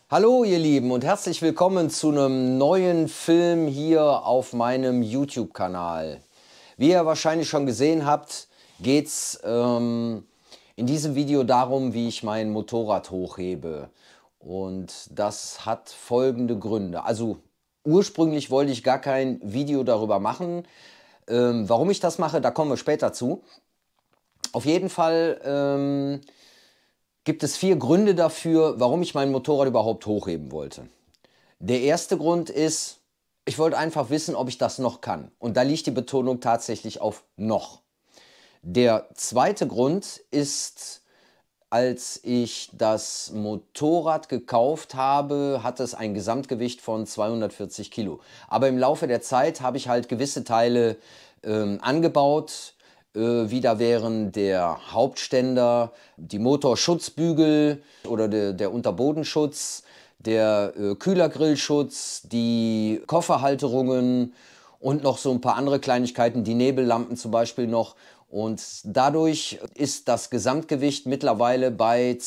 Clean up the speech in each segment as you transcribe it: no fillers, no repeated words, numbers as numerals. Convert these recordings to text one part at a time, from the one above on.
Hallo ihr Lieben und herzlich willkommen zu einem neuen Film hier auf meinem YouTube-Kanal. Wie ihr wahrscheinlich schon gesehen habt, geht es in diesem Video darum, wie ich mein Motorrad hochhebe. Und das hat folgende Gründe. Also ursprünglich wollte ich gar kein Video darüber machen. Warum ich das mache, da kommen wir später zu. Auf jeden Fall gibt es 4 Gründe dafür, warum ich mein Motorrad überhaupt hochheben wollte. Der erste Grund ist, ich wollte einfach wissen, ob ich das noch kann. Und da liegt die Betonung tatsächlich auf noch. Der zweite Grund ist, als ich das Motorrad gekauft habe, hatte es ein Gesamtgewicht von 240 Kilo. Aber im Laufe der Zeit habe ich halt gewisse Teile angebaut. Wieder wären der Hauptständer, die Motorschutzbügel oder der Unterbodenschutz, der Kühlergrillschutz, die Kofferhalterungen und noch so ein paar andere Kleinigkeiten, die Nebellampen zum Beispiel noch. Und dadurch ist das Gesamtgewicht mittlerweile bei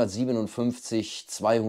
257,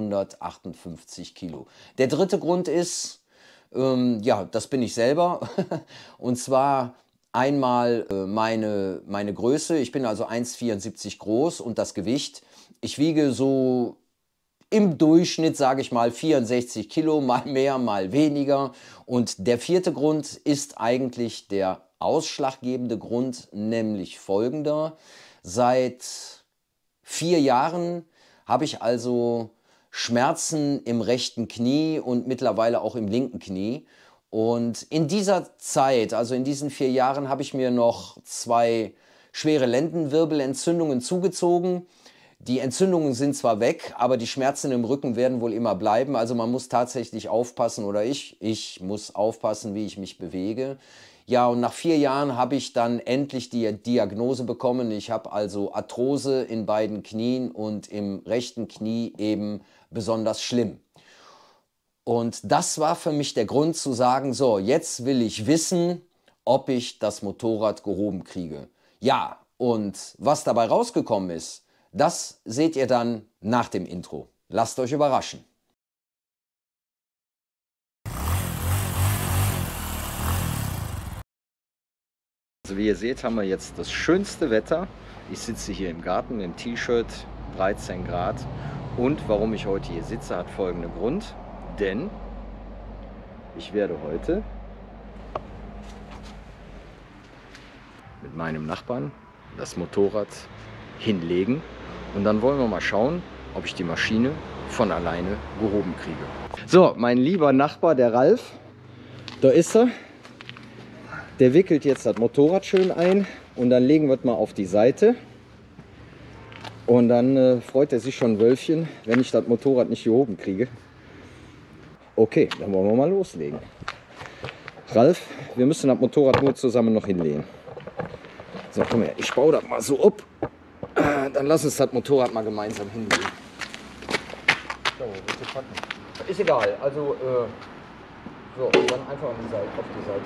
258 Kilo. Der dritte Grund ist, ja, das bin ich selber. Und zwar einmal meine Größe. Ich bin also 1,74 groß und das Gewicht. Ich wiege so im Durchschnitt, sage ich mal, 64 Kilo, mal mehr, mal weniger. Und der vierte Grund ist eigentlich der ausschlaggebende Grund, nämlich folgender. Seit 4 Jahren habe ich also Schmerzen im rechten Knie und mittlerweile auch im linken Knie. Und in dieser Zeit, also in diesen 4 Jahren, habe ich mir noch 2 schwere Lendenwirbelentzündungen zugezogen. Die Entzündungen sind zwar weg, aber die Schmerzen im Rücken werden wohl immer bleiben. Also man muss tatsächlich aufpassen, oder ich muss aufpassen, wie ich mich bewege. Ja, und nach 4 Jahren habe ich dann endlich die Diagnose bekommen. Ich habe also Arthrose in beiden Knien und im rechten Knie eben besonders schlimm. Und das war für mich der Grund zu sagen, so, jetzt will ich wissen, ob ich das Motorrad gehoben kriege. Ja, und was dabei rausgekommen ist, das seht ihr dann nach dem Intro. Lasst euch überraschen. Also wie ihr seht, haben wir jetzt das schönste Wetter. Ich sitze hier im Garten im T-Shirt, 13 Grad. Und warum ich heute hier sitze, hat folgenden Grund. Denn ich werde heute mit meinem Nachbarn das Motorrad hinlegen und dann wollen wir mal schauen, ob ich die Maschine von alleine gehoben kriege. So, mein lieber Nachbar, der Ralf, da ist er. Der wickelt jetzt das Motorrad schön ein und dann legen wir es mal auf die Seite. Und dann freut er sich schon ein Wölfchen, wenn ich das Motorrad nicht gehoben kriege. Okay, dann wollen wir mal loslegen. Ralf, wir müssen das Motorrad nur zusammen noch hinlegen. So, komm her, ich baue das mal so ab. Dann lass uns das Motorrad mal gemeinsam hinlegen. So, bitte packen. Ist egal, also so, dann einfach auf die Seite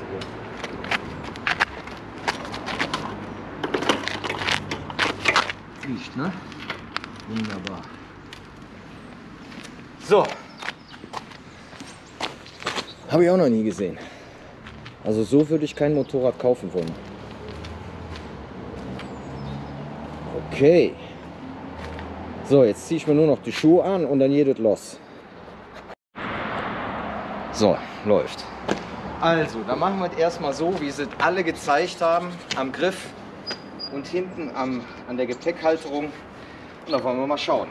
gehen. Riecht, ne? Wunderbar. So. Habe ich auch noch nie gesehen. Also so würde ich kein Motorrad kaufen wollen. Okay. So, jetzt ziehe ich mir nur noch die Schuhe an und dann geht es los. So, läuft. Also, dann machen wir es erstmal so, wie sie es alle gezeigt haben. Am Griff und hinten an der Gepäckhalterung. Und da wollen wir mal schauen,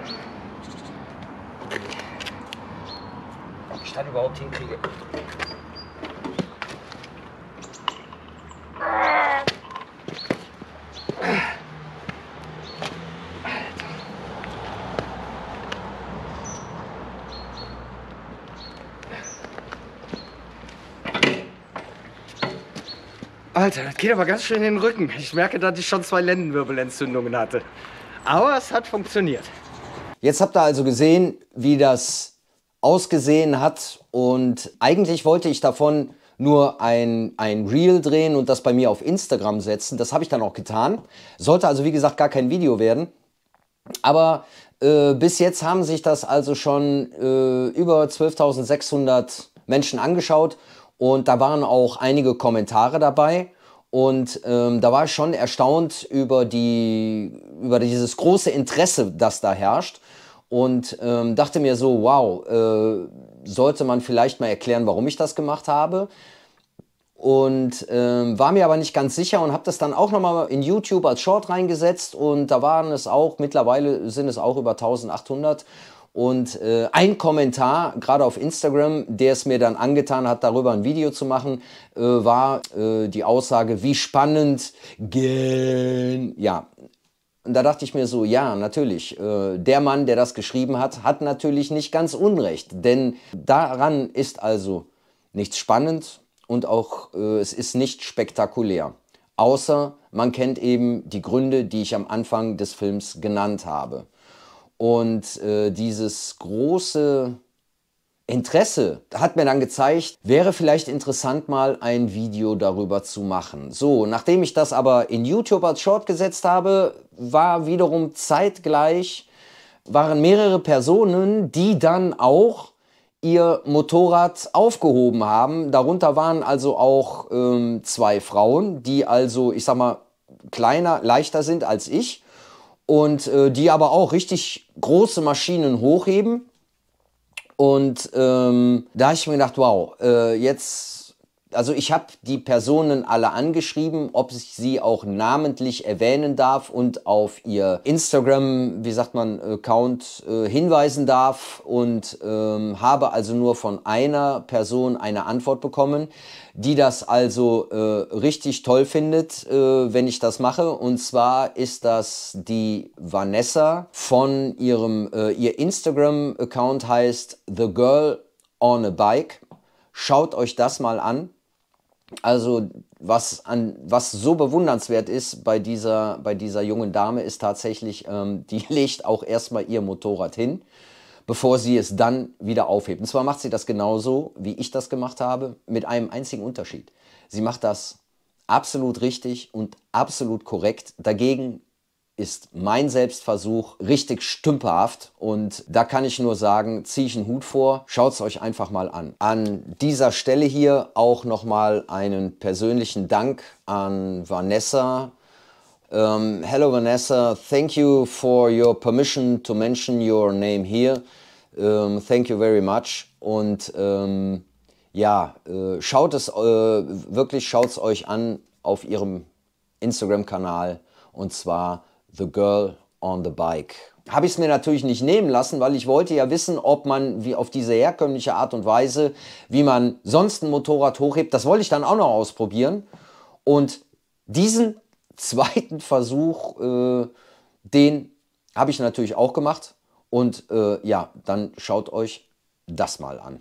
ob ich das überhaupt hinkriege. Alter, das geht aber ganz schön in den Rücken. Ich merke, dass ich schon 2 Lendenwirbelentzündungen hatte. Aber es hat funktioniert. Jetzt habt ihr also gesehen, wie das ausgesehen hat. Und eigentlich wollte ich davon nur ein Reel drehen und das bei mir auf Instagram setzen. Das habe ich dann auch getan. Sollte also wie gesagt gar kein Video werden. Aber Bis jetzt haben sich das also schon über 12.600 Menschen angeschaut und da waren auch einige Kommentare dabei. Und da war ich schon erstaunt über dieses große Interesse, das da herrscht. Und dachte mir so, wow, sollte man vielleicht mal erklären, warum ich das gemacht habe. Und war mir aber nicht ganz sicher und habe das dann auch nochmal in YouTube als Short reingesetzt. Und da waren es auch, mittlerweile sind es auch über 1.800. Und ein Kommentar, gerade auf Instagram, der es mir dann angetan hat, darüber ein Video zu machen, war die Aussage, wie spannend, ja. Und da dachte ich mir so, ja, natürlich, der Mann, der das geschrieben hat, hat natürlich nicht ganz Unrecht. Denn daran ist also nichts spannend und auch es ist nicht spektakulär. Außer man kennt eben die Gründe, die ich am Anfang des Films genannt habe. Und dieses große Interesse hat mir dann gezeigt, wäre vielleicht interessant, mal ein Video darüber zu machen. So, nachdem ich das aber in YouTube als Short gesetzt habe, war wiederum zeitgleich, waren mehrere Personen, die dann auch ihr Motorrad aufgehoben haben. Darunter waren also auch 2 Frauen, die also, ich sag mal, kleiner, leichter sind als ich. Und die aber auch richtig große Maschinen hochheben. Und da habe ich mir gedacht, wow, also ich habe die Personen alle angeschrieben, ob ich sie auch namentlich erwähnen darf und auf ihr Instagram, wie sagt man, Account hinweisen darf und habe also nur von einer Person eine Antwort bekommen, die das also richtig toll findet, wenn ich das mache. Und zwar ist das die Vanessa von ihr Instagram-Account heißt The Girl on a Bike. Schaut euch das mal an. Also was so bewundernswert ist bei dieser jungen Dame ist tatsächlich, die legt auch erstmal ihr Motorrad hin, bevor sie es dann wieder aufhebt. Und zwar macht sie das genauso, wie ich das gemacht habe, mit einem einzigen Unterschied. Sie macht das absolut richtig und absolut korrekt. Dagegen ist mein Selbstversuch richtig stümperhaft und da kann ich nur sagen, ziehe ich einen Hut vor, schaut es euch einfach mal an. An dieser Stelle hier auch nochmal einen persönlichen Dank an Vanessa. Hello Vanessa, thank you for your permission to mention your name here. Thank you very much. Und ja, schaut es euch an auf ihrem Instagram-Kanal und zwar The Girl on the Bike. Habe ich es mir natürlich nicht nehmen lassen, weil ich wollte ja wissen, ob man wie auf diese herkömmliche Art und Weise, wie man sonst ein Motorrad hochhebt, das wollte ich dann auch noch ausprobieren. Und diesen zweiten Versuch, den habe ich natürlich auch gemacht. Und ja, dann schaut euch das mal an.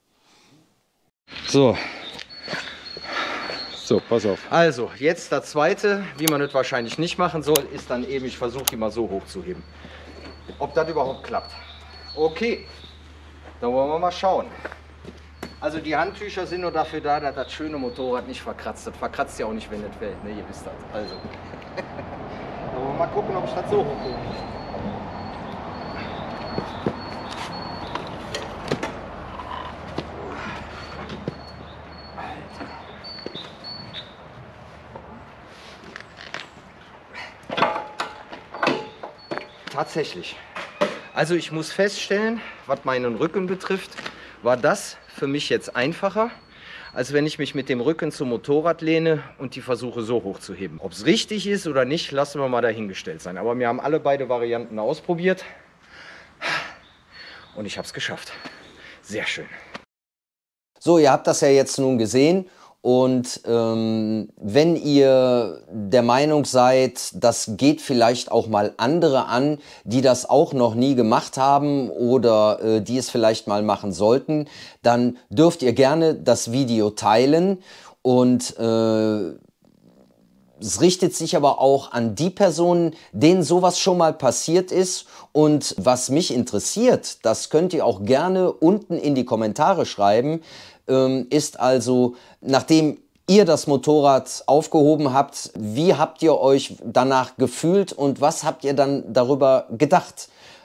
So, pass auf. Also, jetzt das zweite, wie man das wahrscheinlich nicht machen soll, ist dann eben, ich versuche die mal so hochzuheben. Ob das überhaupt klappt. Okay, dann wollen wir mal schauen. Also die Handtücher sind nur dafür da, dass das schöne Motorrad nicht verkratzt. Das verkratzt ja auch nicht, wenn das fällt, ne? Ihr wisst das. Also, dann wollen wir mal gucken, ob ich das so hochhebe. Tatsächlich. Also ich muss feststellen, was meinen Rücken betrifft, war das für mich jetzt einfacher, als wenn ich mich mit dem Rücken zum Motorrad lehne und die versuche so hoch zu heben. Ob es richtig ist oder nicht, lassen wir mal dahingestellt sein. Aber wir haben alle beide Varianten ausprobiert und ich habe es geschafft. Sehr schön. So, ihr habt das ja jetzt nun gesehen. Und wenn ihr der Meinung seid, das geht vielleicht auch mal andere an, die das auch noch nie gemacht haben oder die es vielleicht mal machen sollten, dann dürft ihr gerne das Video teilen. Und es richtet sich aber auch an die Personen, denen sowas schon mal passiert ist. Und was mich interessiert, das könnt ihr auch gerne unten in die Kommentare schreiben, ist also, nachdem ihr das Motorrad aufgehoben habt, wie habt ihr euch danach gefühlt und was habt ihr dann darüber gedacht?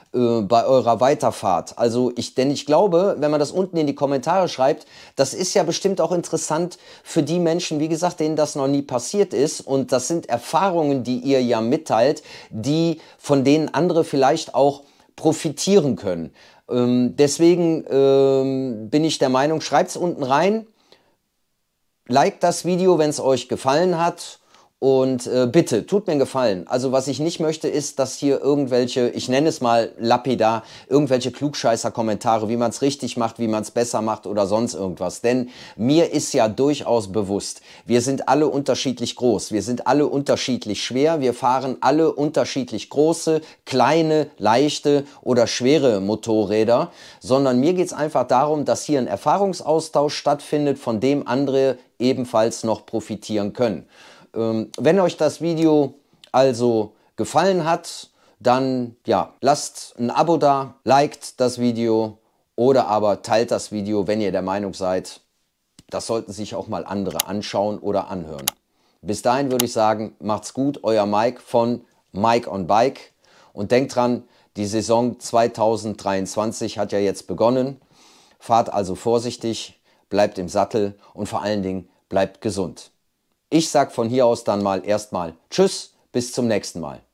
bei eurer Weiterfahrt. Also denn ich glaube, wenn man das unten in die Kommentare schreibt, das ist ja bestimmt auch interessant für die Menschen, wie gesagt, denen das noch nie passiert ist. Und das sind Erfahrungen, die ihr ja mitteilt, von denen andere vielleicht auch profitieren können. Deswegen bin ich der Meinung, schreibt es unten rein, liked das Video, wenn es euch gefallen hat. Und bitte, tut mir einen Gefallen. Also was ich nicht möchte, ist, dass hier irgendwelche, ich nenne es mal lapidar, irgendwelche Klugscheißer-Kommentare, wie man es richtig macht, wie man es besser macht oder sonst irgendwas. Denn mir ist ja durchaus bewusst, wir sind alle unterschiedlich groß, wir sind alle unterschiedlich schwer, wir fahren alle unterschiedlich große, kleine, leichte oder schwere Motorräder. Sondern mir geht es einfach darum, dass hier ein Erfahrungsaustausch stattfindet, von dem andere ebenfalls noch profitieren können. Wenn euch das Video also gefallen hat, dann ja, lasst ein Abo da, liked das Video oder aber teilt das Video, wenn ihr der Meinung seid, das sollten sich auch mal andere anschauen oder anhören. Bis dahin würde ich sagen, macht's gut, euer Mike von Mike on Bike und denkt dran, die Saison 2023 hat ja jetzt begonnen. Fahrt also vorsichtig, bleibt im Sattel und vor allen Dingen bleibt gesund. Ich sage von hier aus dann mal erstmal Tschüss, bis zum nächsten Mal.